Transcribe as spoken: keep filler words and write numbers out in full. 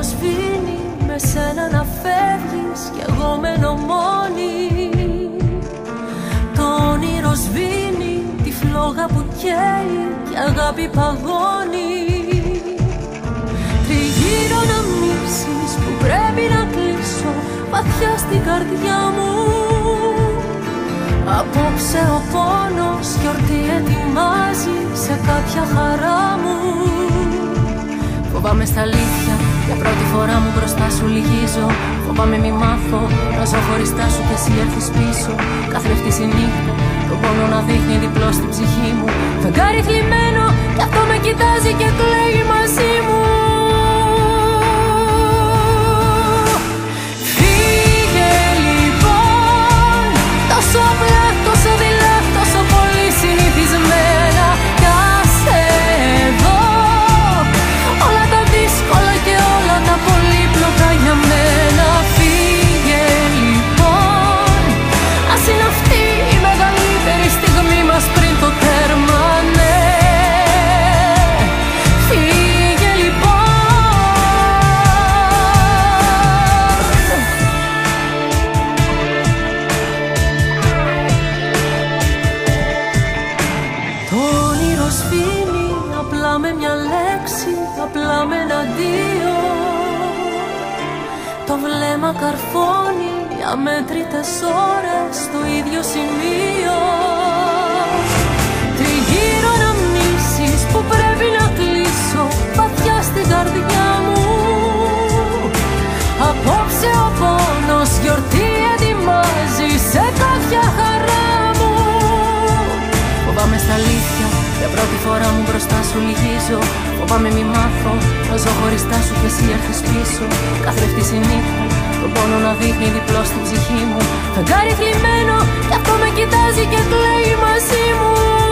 σβήνει, με σένα να φεύγεις κι εγώ μένω μόνη. Το όνειρο σβήνει, τη φλόγα που καίει κι αγάπη παγώνει. Τριγύρω αναμνήσεις που πρέπει να κλείσω βαθιά στην καρδιά μου. Απόψε ο πόνος γιορτή ετοιμάζει σε κάποια χαρά μου. Φοβάμαι στα αλήθεια, για πρώτη φορά μου μπροστά σου λυγίζω. Φοβάμαι μη μάθω να ζω χωριστά σου κι εσύ έρθεις πίσω. Καθρέφτης η νύχτα, τον πόνο να δείχνει διπλό στην ψυχή μου. Φεγγάρι θλιμμένο κι αυτό με κοιτάζει και κλαίει μαζί μου. Φύγε λοιπόν, τόσο απλά, τόσο δειλά, τόσο πολύ συνηθισμένα. Κι άσε εδώ όλα τα δύσκολα και όλα τα πολύπλοκα για μένα. Φύγε λοιπόν, ας είναι αυτή η μεγαλύτερη στιγμή μας πριν το τέρμα, ναι. Φύγε λοιπόν. Το όνειρο σβήνει απλά με μια λέξη, απλά με ένα αντίο. Το βλέμμα καρφώνει για μέτρητες ώρες στο ίδιο σημείο. Τριγύρω αναμνήσεις που πρέπει να κλείσω βαθιά στην καρδιά μου. Απόψε ο πόνος γιορτή ετοιμάζει σε κάποια χαρά μου. Φοβάμαι στα αλήθεια, για πρώτη φορά μου μπροστά σου λυγίζω. Φοβάμαι μη μάθω να ζω χωριστά σου κι εσύ έρθεις πίσω. Καθρέφτης η νύχτα, τον πόνο να δείχνει διπλό στην ψυχή μου. Φεγγάρι θλιμμένο κι αυτό με κοιτάζει και κλαίει μαζί μου.